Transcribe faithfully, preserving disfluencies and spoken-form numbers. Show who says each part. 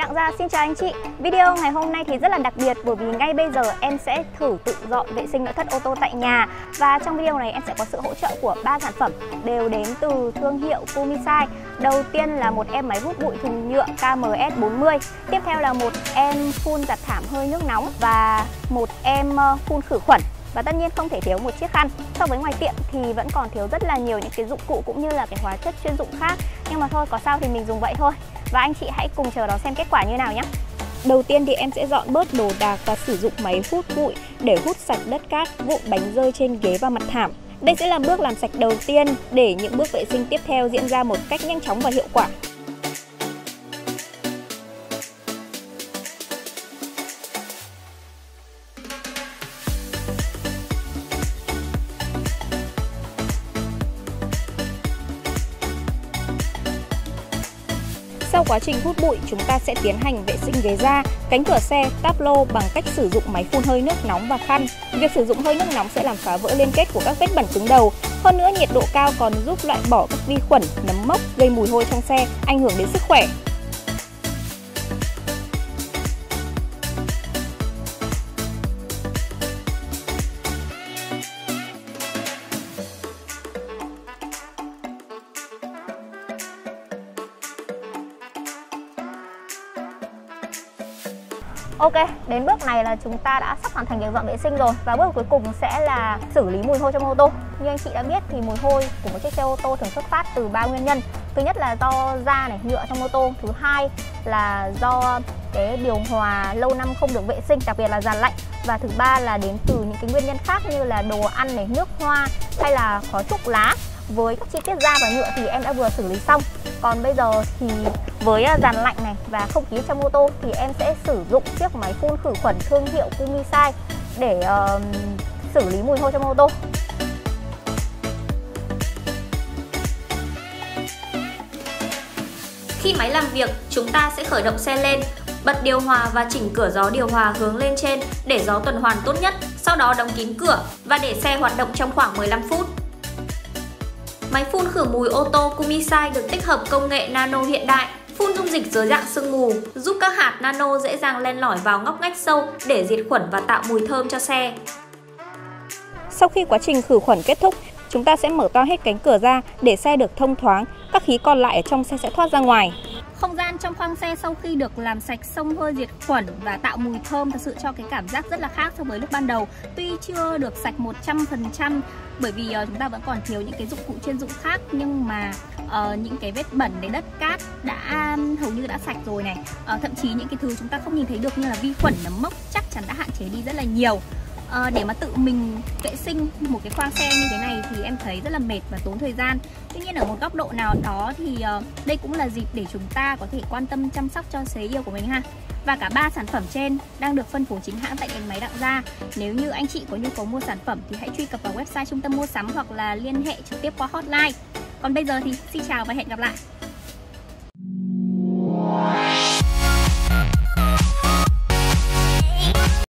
Speaker 1: Đặng Gia xin chào anh chị. Video ngày hôm nay thì rất là đặc biệt bởi vì ngay bây giờ em sẽ thử tự dọn vệ sinh nội thất ô tô tại nhà. Và trong video này em sẽ có sự hỗ trợ của ba sản phẩm đều đến từ thương hiệu Kumisai. Đầu tiên là một em máy hút bụi thùng nhựa K M S bốn mươi. Tiếp theo là một em phun giặt thảm hơi nước nóng và một em phun khử khuẩn. Và tất nhiên không thể thiếu một chiếc khăn. So với ngoài tiệm thì vẫn còn thiếu rất là nhiều những cái dụng cụ cũng như là cái hóa chất chuyên dụng khác. Nhưng mà thôi, có sao thì mình dùng vậy thôi. Và anh chị hãy cùng chờ đón xem kết quả như nào nhé. Đầu tiên thì em sẽ dọn bớt đồ đạc và sử dụng máy hút bụi để hút sạch đất cát, vụn bánh rơi trên ghế và mặt thảm. Đây sẽ là bước làm sạch đầu tiên để những bước vệ sinh tiếp theo diễn ra một cách nhanh chóng và hiệu quả. Sau quá trình hút bụi, chúng ta sẽ tiến hành vệ sinh ghế da, cánh cửa xe, táp lô bằng cách sử dụng máy phun hơi nước nóng và khăn. Việc sử dụng hơi nước nóng sẽ làm phá vỡ liên kết của các vết bẩn cứng đầu. Hơn nữa, nhiệt độ cao còn giúp loại bỏ các vi khuẩn, nấm mốc gây mùi hôi trong xe, ảnh hưởng đến sức khỏe. Ok, đến bước này là chúng ta đã sắp hoàn thành việc dọn vệ sinh rồi. Và bước cuối cùng sẽ là xử lý mùi hôi trong ô tô. Như anh chị đã biết thì mùi hôi của một chiếc xe ô tô thường xuất phát từ ba nguyên nhân. Thứ nhất là do da này, nhựa trong ô tô. Thứ hai là do cái điều hòa lâu năm không được vệ sinh, đặc biệt là dàn lạnh. Và thứ ba là đến từ những cái nguyên nhân khác như là đồ ăn này, nước hoa hay là khói thuốc lá. Với các chi tiết da và nhựa thì em đã vừa xử lý xong. Còn bây giờ thì với dàn lạnh này và không khí trong ô tô thì em sẽ sử dụng chiếc máy phun khử khuẩn thương hiệu Kumisai để uh, xử lý mùi hôi trong ô tô.
Speaker 2: Khi máy làm việc, chúng ta sẽ khởi động xe lên, bật điều hòa và chỉnh cửa gió điều hòa hướng lên trên để gió tuần hoàn tốt nhất. Sau đó đóng kín cửa và để xe hoạt động trong khoảng mười lăm phút. Máy phun khử mùi ô tô Kumisai được tích hợp công nghệ nano hiện đại, phun dung dịch dưới dạng sương mù, giúp các hạt nano dễ dàng len lỏi vào ngóc ngách sâu để diệt khuẩn và tạo mùi thơm cho xe.
Speaker 1: Sau khi quá trình khử khuẩn kết thúc, chúng ta sẽ mở to hết cánh cửa ra để xe được thông thoáng, các khí còn lại ở trong xe sẽ thoát ra ngoài.
Speaker 3: Không gian trong khoang xe sau khi được làm sạch, xông hơi, diệt khuẩn và tạo mùi thơm thật sự cho cái cảm giác rất là khác so với lúc ban đầu. Tuy chưa được sạch một trăm phần trăm bởi vì uh, chúng ta vẫn còn thiếu những cái dụng cụ chuyên dụng khác, nhưng mà uh, những cái vết bẩn đến đất cát đã hầu như đã sạch rồi này. Uh, thậm chí những cái thứ chúng ta không nhìn thấy được như là vi khuẩn, nấm mốc chắc chắn đã hạn chế đi rất là nhiều. À, để mà tự mình vệ sinh một cái khoang xe như thế này thì em thấy rất là mệt và tốn thời gian. Tuy nhiên ở một góc độ nào đó thì uh, đây cũng là dịp để chúng ta có thể quan tâm chăm sóc cho xế yêu của mình ha. Và cả ba sản phẩm trên đang được phân phối chính hãng tại Điện Máy Đặng Gia. Nếu như anh chị có nhu cầu mua sản phẩm thì hãy truy cập vào website trung tâm mua sắm hoặc là liên hệ trực tiếp qua hotline. Còn bây giờ thì xin chào và hẹn gặp lại.